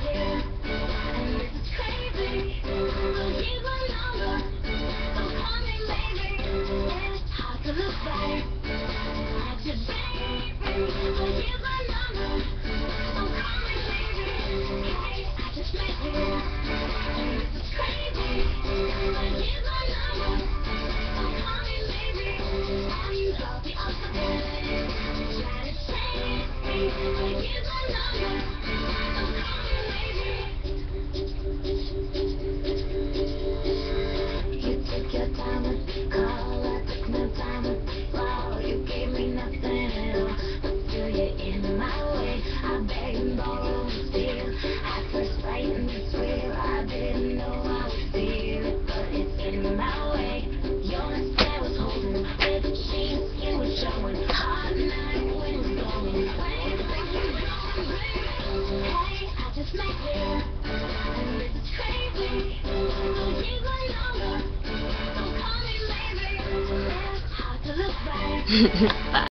here, and this is crazy. I'll give my number, so call me maybe. It's hard to look right at you, baby. I'll give my number, so call me maybe. Hey, I just met you, and this is crazy. I'll give my number, so call me maybe. And I'll be up for this. Try to change me, I'll give my number, so call me maybe. You took your time and call, I took my time and fall. You gave me nothing at all, but still you're in my way. I beg and borrow and steal. At first frightened and swear I didn't know I would feel it, but it's in my way. Your stare was holding, with the jeans skin was showing. Hot night wind was blowing. Where you think you're going, baby? Hey, I just met you, and this is crazy. I'll give my number, so call me maybe. It's hard to look right.